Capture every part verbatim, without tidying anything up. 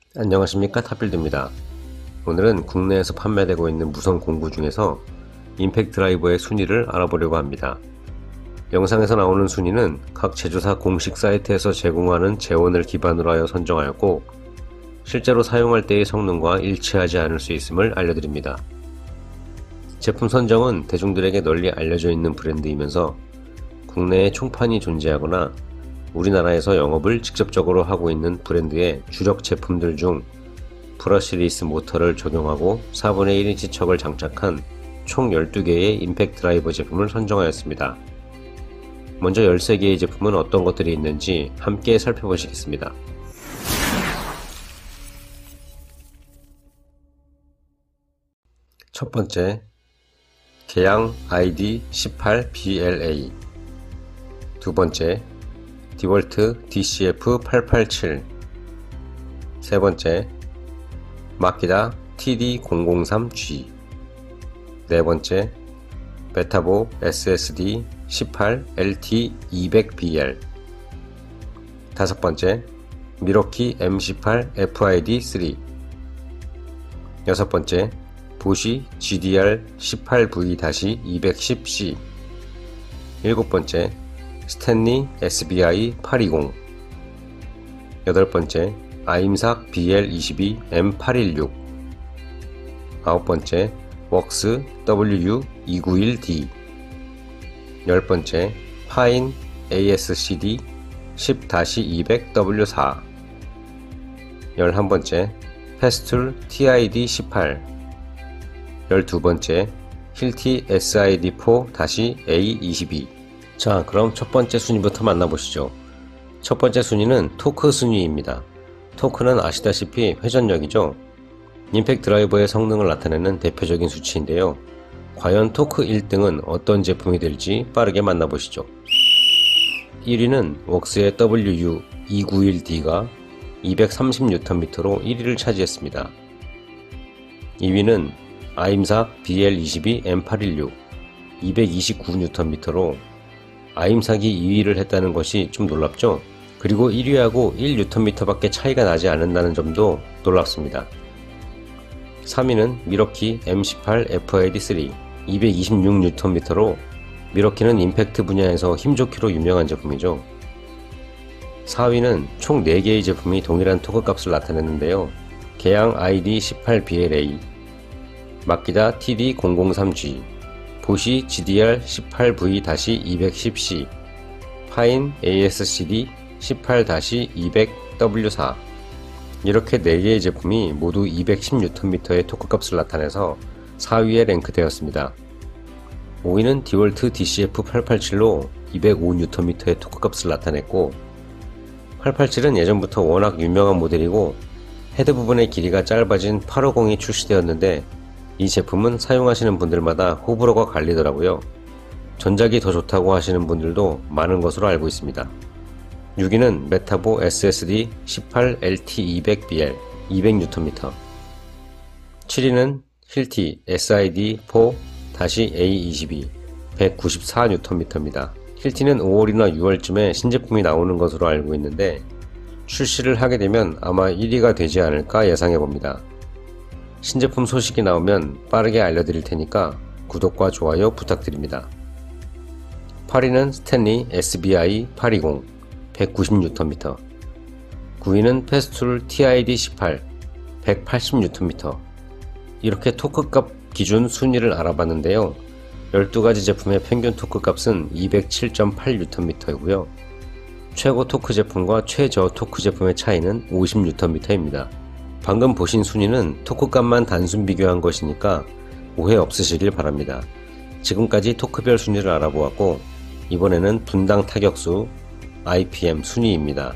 안녕하십니까, 탑빌드입니다. 오늘은 국내에서 판매되고 있는 무선 공구 중에서 임팩트 드라이버의 순위를 알아보려고 합니다. 영상에서 나오는 순위는 각 제조사 공식 사이트에서 제공하는 재원을 기반으로 하여 선정하였고, 실제로 사용할 때의 성능과 일치하지 않을 수 있음을 알려드립니다. 제품 선정은 대중들에게 널리 알려져 있는 브랜드이면서 국내에 총판이 존재하거나 우리나라에서 영업을 직접적으로 하고 있는 브랜드의 주력 제품들 중 브러시리스 모터를 적용하고 사분의 일 인치 척을 장착한 총 열두 개의 임팩트 드라이버 제품을 선정하였습니다. 먼저 열세 개의 제품은 어떤 것들이 있는지 함께 살펴보시겠습니다. 첫 번째, 계양 아이디 십팔 비엘에이. 두 번째, 디월트 디씨에프 팔팔칠. 세 번째, 마키다 티디 공공삼 지. 네 번째, 메타보 에스에스디 십팔 엘티 이백 비엘. 다섯 번째, 미러키 엠 십팔 에프아이디 쓰리. 여섯 번째, 보시 지디알 십팔 브이 이백십 씨. 일곱 번째, 스탠리 에스비아이 팔이십. 여덟 번째, 아임삭 비엘 이십이 엠 팔일육. 아홉 번째, 웍스 더블유유 이백구십일 디. 열 번째, 파인 에이에스씨디 십 이백 더블유 사. 열한 번째, 페스툴 티아이디 십팔. 열두 번째, 힐티 에스아이디 사 에이 이십이. 자, 그럼 첫 번째 순위부터 만나보시죠. 첫 번째 순위는 토크 순위입니다. 토크는 아시다시피 회전력이죠. 임팩트 드라이버의 성능을 나타내는 대표적인 수치인데요. 과연 토크 일 등은 어떤 제품이 될지 빠르게 만나보시죠. 일 위는 웍스의 더블유유 이백구십일 디가 이백삼십 뉴턴미터로 일 위를 차지했습니다. 이 위는 아임삭 비엘 이십이 엠 팔일육 이백이십구 뉴턴미터로 아임삭이 이 위를 했다는 것이 좀 놀랍죠? 그리고 일 위하고 일 뉴턴미터 밖에 차이가 나지 않는다는 점도 놀랍습니다. 삼 위는 미러키 엠 십팔 에프아이디 쓰리 이백이십육 뉴턴미터로 미러키는 임팩트 분야에서 힘좋기로 유명한 제품이죠. 사 위는 총 네 개의 제품이 동일한 토크 값을 나타냈는데요. 계양 아이디 십팔 비엘에이, 마키다 티디 공공삼 지, 보시 지디알 십팔 브이 이백십 씨, 파인 에이에스씨디 십팔 이백 더블유 사. 이렇게 네 개의 제품이 모두 이백십 뉴턴미터의 토크 값을 나타내서 사 위에 랭크되었습니다. 오 위는 디월트 디씨에프 팔팔칠로 이백오 뉴턴미터의 토크 값을 나타냈고, 팔팔칠은 예전부터 워낙 유명한 모델이고 헤드 부분의 길이가 짧아진 팔백오십이 출시되었는데, 이 제품은 사용하시는 분들마다 호불호가 갈리더라고요. 전작이 더 좋다고 하시는 분들도 많은 것으로 알고 있습니다. 육 위는 메타보 에스에스디 십팔 엘티 이백 비엘 이백 뉴턴미터. 칠 위는 힐티 에스아이디 사 에이 이십이 백구십사 뉴턴미터입니다. 힐티는 오월이나 유월쯤에 신제품이 나오는 것으로 알고 있는데, 출시를 하게 되면 아마 일 위가 되지 않을까 예상해봅니다. 신제품 소식이 나오면 빠르게 알려드릴 테니까 구독과 좋아요 부탁드립니다. 팔 위는 스탠리 에스비아이 팔이십 백구십 뉴턴미터. 구 위는 페스툴 티아이디 십팔 백팔십 뉴턴미터. 이렇게 토크값 기준 순위를 알아봤는데요. 열두 가지 제품의 평균 토크 값은 이백칠 점 팔 뉴턴미터이고요. 최고 토크 제품과 최저 토크 제품의 차이는 오십 뉴턴미터입니다. 방금 보신 순위는 토크값만 단순 비교한 것이니까 오해 없으시길 바랍니다. 지금까지 토크별 순위를 알아보았고, 이번에는 분당 타격수 아이피엠 순위입니다.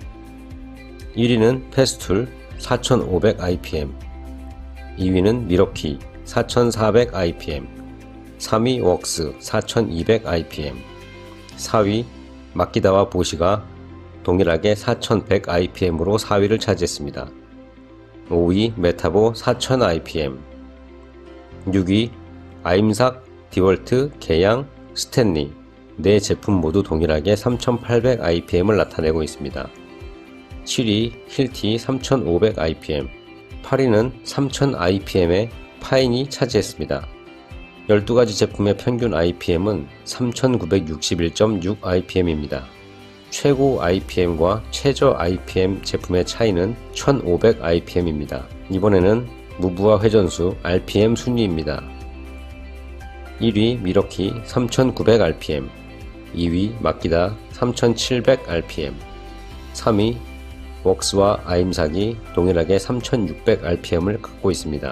일 위는 페스툴 사천오백 아이피엠, 이 위는 미러키 사천사백 아이피엠, 삼 위 웍스 사천이백 아이피엠, 사 위 마키다와 보시가 동일하게 사천백 아이피엠으로 사 위를 차지했습니다. 오 위 메타보 사천 아이피엠, 육 위 아임삭, 디월트, 계양, 스탠리 네 제품 모두 동일하게 삼천팔백 아이피엠을 나타내고 있습니다. 칠 위 힐티 삼천오백 아이피엠, 팔 위는 삼천 아이피엠의 파인이 차지했습니다. 열두 가지 제품의 평균 아이피엠은 삼천구백육십일 점 육 아이피엠입니다. 최고 아이피엠과 최저 아이피엠 제품의 차이는 천오백 아이피엠입니다. 이번에는 무브와 회전수 알피엠 순위입니다. 일 위 미러키 삼천구백 알피엠, 이 위 마키다 삼천칠백 알피엠, 삼 위 웍스와 아임삭이 동일하게 삼천육백 알피엠을 갖고 있습니다.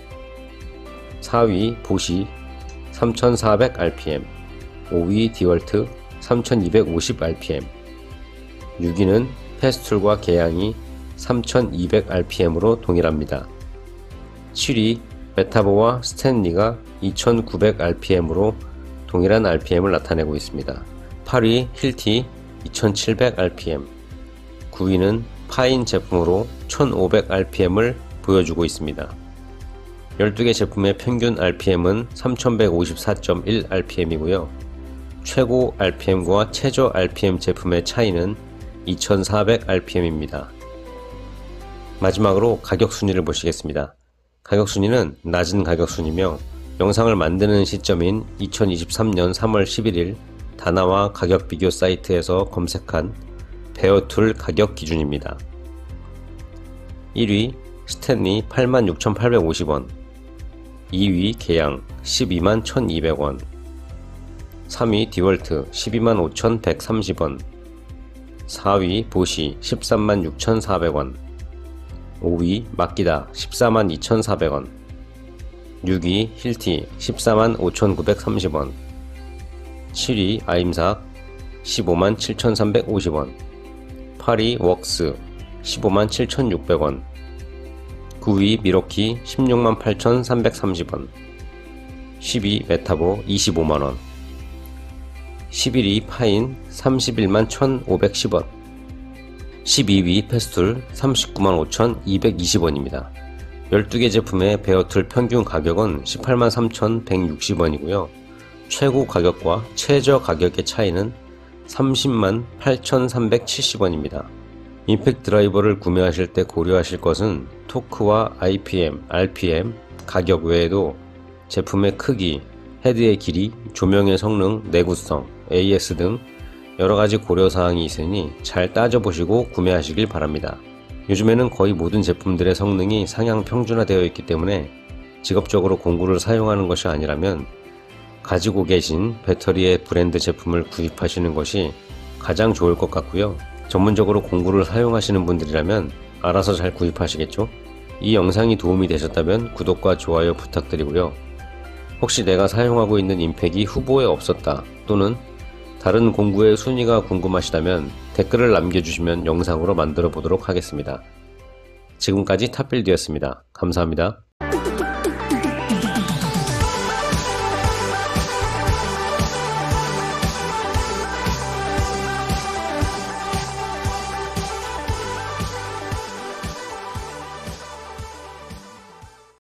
사 위 보시 삼천사백 알피엠, 오 위 디월트 삼천이백오십 알피엠, 육 위는 페스툴과 개양이 삼천이백 알피엠으로 동일합니다. 칠 위 메타보와 스탠리가 이천구백 알피엠으로 동일한 알피엠을 나타내고 있습니다. 팔 위 힐티 이천칠백 알피엠, 구 위는 파인 제품으로 천오백 알피엠을 보여주고 있습니다. 열두 개 제품의 평균 알피엠은 삼천백오십사 점 일 알피엠이고요. 최고 알피엠과 최저 알피엠 제품의 차이는 이천사백 알피엠입니다. 마지막으로 가격 순위를 보시겠습니다. 가격 순위는 낮은 가격 순이며 영상을 만드는 시점인 이천이십삼 년 삼월 십일일 다나와 가격 비교 사이트에서 검색한 베어툴 가격 기준입니다. 일 위 스탠리 팔만 육천팔백오십 원, 이 위 개양 십이만 천이백 원, 삼 위 디월트 십이만 오천백삼십 원, 사 위 보시 십삼만 육천사백 원, 오 위 마키다 십사만 이천사백 원, 육 위 힐티 십사만 오천구백삼십 원, 칠 위 아임삭 십오만 칠천삼백오십 원, 팔 위 웍스 십오만 칠천육백 원, 구 위 미러키 십육만 팔천삼백삼십 원, 십 위 메타보 이십오만 원, 십일 위 파인 삼십일만 천오백십 원, 십이 위 페스툴 삼십구만 오천이백이십 원입니다. 열두 개 제품의 베어툴 평균 가격은 십팔만 삼천백육십 원이고요. 최고 가격과 최저 가격의 차이는 삼십만 팔천삼백칠십 원입니다. 임팩트 드라이버를 구매하실 때 고려하실 것은 토크와 아이피엠, 알피엠, 가격 외에도 제품의 크기, 헤드의 길이, 조명의 성능, 내구성, 에이에스 등 여러가지 고려사항이 있으니 잘 따져보시고 구매하시길 바랍니다. 요즘에는 거의 모든 제품들의 성능이 상향 평준화되어 있기 때문에 직업적으로 공구를 사용하는 것이 아니라면 가지고 계신 배터리의 브랜드 제품을 구입하시는 것이 가장 좋을 것 같고요. 전문적으로 공구를 사용하시는 분들이라면 알아서 잘 구입하시겠죠? 이 영상이 도움이 되셨다면 구독과 좋아요 부탁드리고요. 혹시 내가 사용하고 있는 임팩이 후보에 없었다 또는 다른 공구의 순위가 궁금하시다면 댓글을 남겨주시면 영상으로 만들어 보도록 하겠습니다. 지금까지 탑빌드였습니다. 감사합니다.